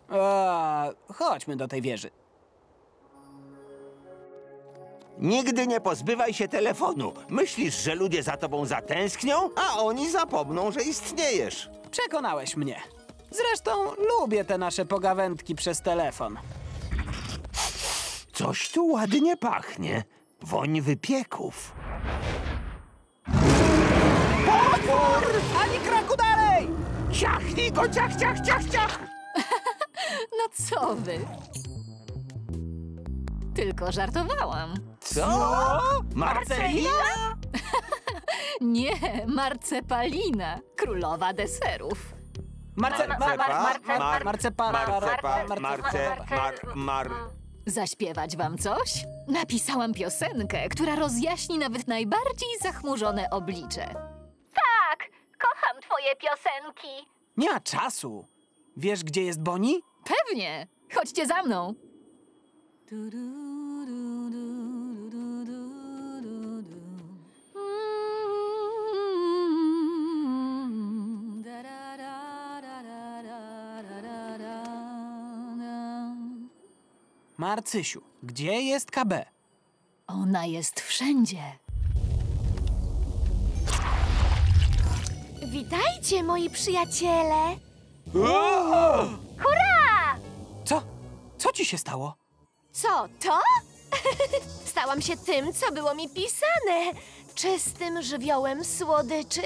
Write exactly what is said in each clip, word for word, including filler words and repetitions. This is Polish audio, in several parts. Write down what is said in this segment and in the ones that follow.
Eee, chodźmy do tej wieży. Nigdy nie pozbywaj się telefonu. Myślisz, że ludzie za tobą zatęsknią, a oni zapomną, że istniejesz. Przekonałeś mnie. Zresztą lubię te nasze pogawędki przez telefon. Coś tu ładnie pachnie. Woń wypieków. Potwór! Ani kroku dalej! Ciachnij go, ciach, ciach, ciach, ciach! No co wy? Tylko żartowałam. Co? Marcelina? Nie, marcepalina, królowa deserów. Marce... Marcepa, Mar... Mar... mar- Marcepa... Marcepa, Marce... marce, mar, mar... Zaśpiewać wam coś? Napisałam piosenkę, która rozjaśni nawet najbardziej zachmurzone oblicze. Tak, kocham twoje piosenki. Nie ma czasu. Wiesz, gdzie jest Bonnie? Pewnie! Chodźcie za mną! Marcysiu, gdzie jest K B? Ona jest wszędzie. Witajcie, moi przyjaciele. Co? Co ci się stało? Co to? Stałam się tym, co było mi pisane. Czystym żywiołem słodyczy.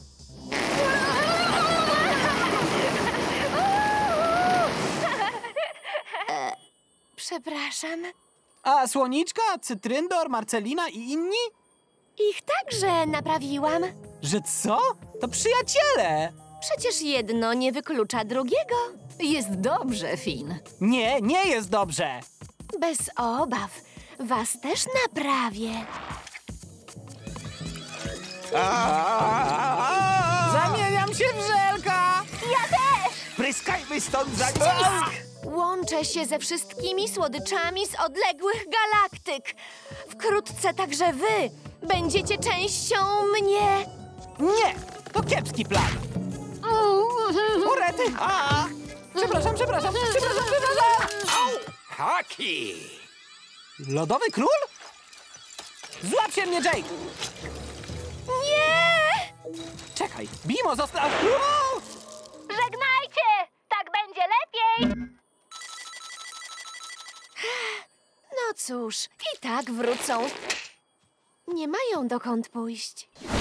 E, Przepraszam. A Słoniczka, Cytryndor, Marcelina i inni? Ich także naprawiłam. Że co? To przyjaciele! Przecież jedno nie wyklucza drugiego. Jest dobrze, Finn. Nie, nie jest dobrze! Bez obaw. Was też naprawię. Zamieniam się w żelka! Pryskajmy stąd za... Łączę się ze wszystkimi słodyczami z odległych galaktyk. Wkrótce także wy będziecie częścią mnie. Nie! To kiepski plan! Urety! A! Przepraszam, przepraszam, przepraszam, przepraszam! Haki! Lodowy król? Złap się mnie, Jake! Nie! Czekaj, Bimo został... Żegnajcie! Tak będzie lepiej! No cóż, i tak wrócą. Nie mają dokąd pójść.